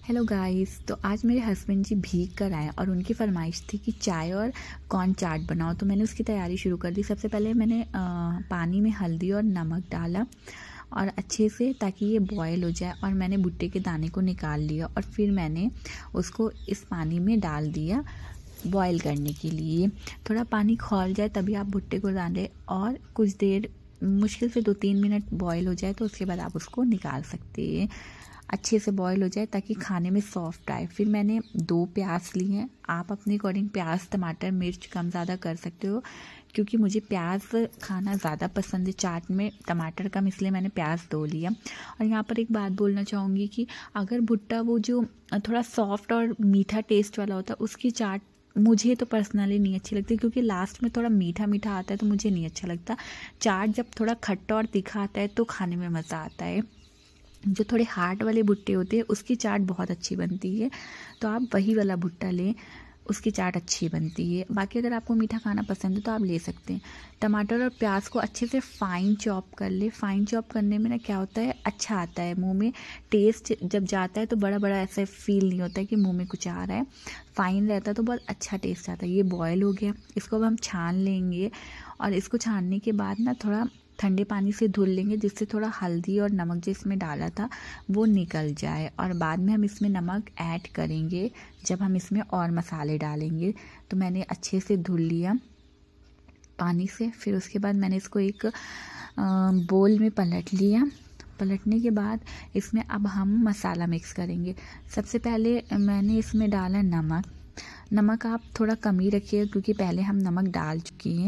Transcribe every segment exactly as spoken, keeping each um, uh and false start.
Hello guys. तो आज मेरे हस्बैंड जी भीग कर आए और उनकी फरमाइश थी कि चाय और कॉर्न चाट बनाओ। तो मैंने उसकी तैयारी शुरू कर दी। सबसे पहले मैंने आ, पानी में हल्दी और नमक डाला और अच्छे से ताकि ये बॉयल हो जाए, और मैंने भुट्टे के दाने को निकाल लिया और फिर मैंने उसको इस पानी में डाल दिया बॉयल करने के लिए। थोड़ा पानी खौल जाए तभी आप भुट्टे को डालें और कुछ देर, मुश्किल से दो तीन मिनट बॉयल हो जाए तो उसके बाद आप उसको निकाल सकते हैं। अच्छे से बॉयल हो जाए ताकि खाने में सॉफ्ट आए। फिर मैंने दो प्याज लिए हैं। आप अपने अकॉर्डिंग प्याज, टमाटर, मिर्च कम ज़्यादा कर सकते हो, क्योंकि मुझे प्याज खाना ज़्यादा पसंद है चाट में, टमाटर कम, इसलिए मैंने प्याज दो लिया। और यहाँ पर एक बात बोलना चाहूँगी कि अगर भुट्टा वो जो थोड़ा सॉफ्ट और मीठा टेस्ट वाला होता है उसकी चाट मुझे तो पर्सनली नहीं अच्छी लगती, क्योंकि लास्ट में थोड़ा मीठा मीठा आता है तो मुझे नहीं अच्छा लगता। चाट जब थोड़ा खट्टा और तीखा आता है तो खाने में मज़ा आता है। जो थोड़े हार्ड वाले भुट्टे होते हैं उसकी चाट बहुत अच्छी बनती है, तो आप वही वाला भुट्टा लें, उसकी चाट अच्छी बनती है। बाकी अगर आपको मीठा खाना पसंद है तो आप ले सकते हैं। टमाटर और प्याज को अच्छे से फ़ाइन चॉप कर ले। फ़ाइन चॉप करने में ना क्या होता है, अच्छा आता है मुंह में टेस्ट। जब जाता है तो बड़ा बड़ा ऐसा फील नहीं होता है कि मुंह में कुछ आ रहा है। फ़ाइन रहता है तो बहुत अच्छा टेस्ट आता है। ये बॉयल हो गया, इसको अब हम छान लेंगे और इसको छानने के बाद ना थोड़ा ठंडे पानी से धुल लेंगे, जिससे थोड़ा हल्दी और नमक जो इसमें डाला था वो निकल जाए। और बाद में हम इसमें नमक ऐड करेंगे जब हम इसमें और मसाले डालेंगे। तो मैंने अच्छे से धुल लिया पानी से। फिर उसके बाद मैंने इसको एक बोल में पलट लिया। पलटने के बाद इसमें अब हम मसाला मिक्स करेंगे। सबसे पहले मैंने इसमें डाला नमक। नमक आप थोड़ा कम ही रखिए, क्योंकि पहले हम नमक डाल चुके हैं,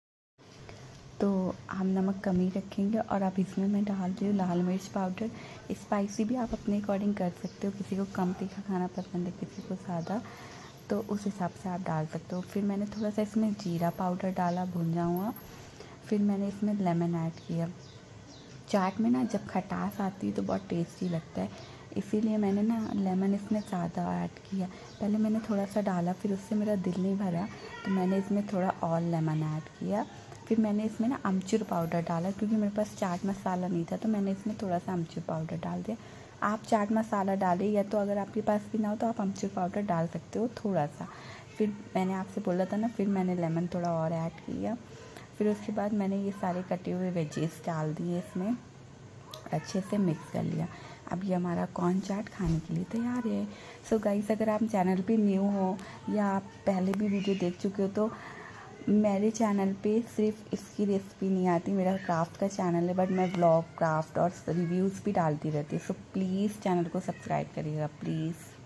तो हम नमक कम ही रखेंगे। और अब इसमें मैं डाल रही हूँ लाल मिर्च पाउडर। स्पाइसी भी आप अपने अकॉर्डिंग कर सकते हो, किसी को कम तीखा खाना पसंद है, किसी को ज़्यादा, तो उस हिसाब से आप डाल सकते हो। फिर मैंने थोड़ा सा इसमें जीरा पाउडर डाला भुना हुआ। फिर मैंने इसमें लेमन ऐड किया। चाट में ना जब खटास आती है तो बहुत टेस्टी लगता है, इसीलिए मैंने ना लेमन इसमें ज़्यादा ऐड किया। पहले मैंने थोड़ा सा डाला, फिर उससे मेरा दिल नहीं भरा तो मैंने इसमें थोड़ा और लेमन ऐड किया। फिर मैंने इसमें ना अमचूर पाउडर डाला, क्योंकि मेरे पास चाट मसाला नहीं था तो मैंने इसमें थोड़ा सा अमचूर पाउडर डाल दिया। आप चाट मसाला डालें, या तो अगर आपके पास भी ना हो तो आप अमचूर पाउडर डाल सकते हो थोड़ा सा। फिर मैंने आपसे बोला था ना, फिर मैंने लेमन थोड़ा और ऐड किया। फिर उसके बाद मैंने ये सारे कटे हुए वेजेस डाल दिए इसमें, अच्छे से मिक्स कर लिया। अब ये हमारा कॉर्न चाट खाने के लिए तैयार है। सो गाइस, अगर आप चैनल पे न्यू हो या आप पहले भी वीडियो देख चुके हो तो मेरे चैनल पे सिर्फ इसकी रेसिपी नहीं आती, मेरा क्राफ्ट का चैनल है, बट मैं व्लॉग, क्राफ्ट और रिव्यूज़ भी डालती रहती हूँ। सो प्लीज़ चैनल को सब्सक्राइब करिएगा प्लीज़।